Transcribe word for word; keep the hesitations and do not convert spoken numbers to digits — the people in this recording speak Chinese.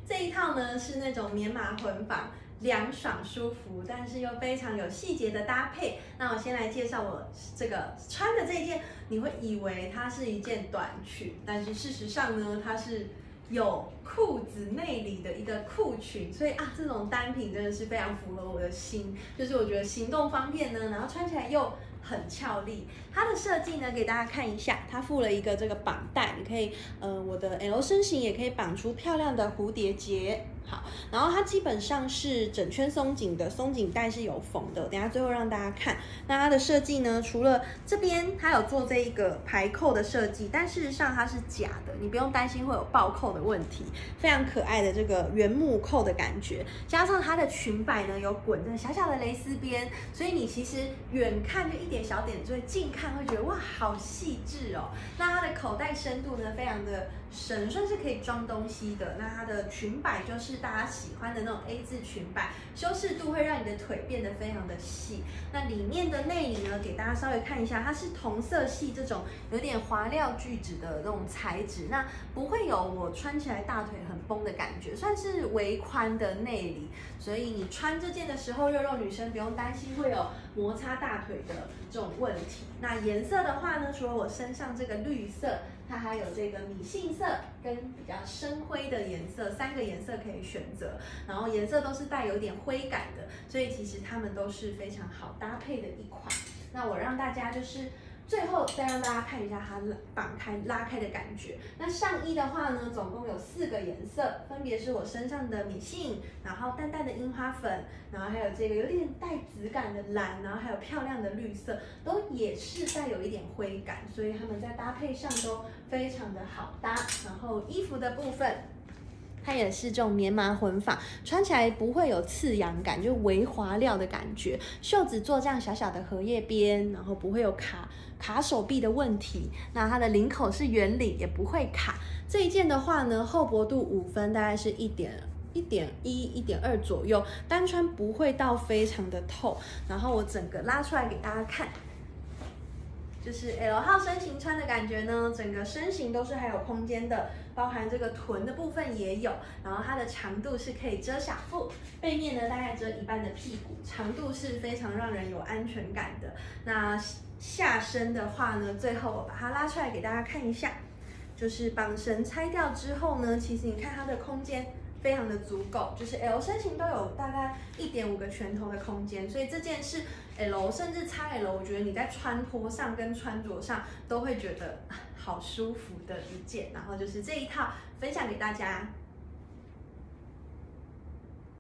这一套呢是那种棉麻混纺。 凉爽舒服，但是又非常有细节的搭配。那我先来介绍我这个穿的这一件，你会以为它是一件短裙，但是事实上呢，它是有裤子内里的一个裤裙，所以啊，这种单品真的是非常符合我的心，就是我觉得行动方便呢，然后穿起来又很俏丽。它的设计呢，给大家看一下，它附了一个这个绑带，你可以，呃，我的 L 身形也可以绑出漂亮的蝴蝶结。 好，然后它基本上是整圈松紧的，松紧带是有缝的。等一下最后让大家看。那它的设计呢，除了这边它有做这一个排扣的设计，但事实上它是假的，你不用担心会有爆扣的问题。非常可爱的这个原木扣的感觉，加上它的裙摆呢有滚着小小的蕾丝边，所以你其实远看就一点小点缀，近看会觉得哇好细致哦。那它的口袋深度呢非常的深，算是可以装东西的。那它的裙摆就是。 大家喜欢的那种 A 字裙摆，修饰度会让你的腿变得非常的细。那里面的内里呢，给大家稍微看一下，它是同色系这种有点华料聚酯的那种材质，那不会有我穿起来大腿很崩的感觉，算是微宽的内里。所以你穿这件的时候，肉肉女生不用担心会有摩擦大腿的这种问题。那颜色的话呢，除了我身上这个绿色。 它还有这个米杏色跟比较深灰的颜色，三个颜色可以选择，然后颜色都是带有点灰感的，所以其实它们都是非常好搭配的一款。那我让大家就是最后再让大家看一下它绑开拉开的感觉。那上衣的话呢，总共有四个颜色，分别是我身上的米杏，然后淡淡的樱花粉，然后还有这个有点带紫感的蓝，然后还有漂亮的绿色，都也是带有一点灰感，所以它们在搭配上都非常的好搭。然后衣服的部分。 它也是这种棉麻混纺，穿起来不会有刺痒感，就微滑料的感觉。袖子做这样小小的荷叶边，然后不会有卡卡手臂的问题。那它的领口是圆领，也不会卡。这一件的话呢，厚薄度五分，大概是一点。 一点一、一点二左右，单穿不会到非常的透。然后我整个拉出来给大家看，就是 L 号身形穿的感觉呢，整个身形都是还有空间的，包含这个臀的部分也有。然后它的长度是可以遮小腹，背面呢大概遮一半的屁股，长度是非常让人有安全感的。那下身的话呢，最后我把它拉出来给大家看一下，就是绑绳拆掉之后呢，其实你看它的空间。 非常的足够，就是 L 身形都有大概一点五个拳头的空间，所以这件是 L 甚至 X L， 我觉得你在穿脱上跟穿着上都会觉得好舒服的一件。然后就是这一套分享给大家。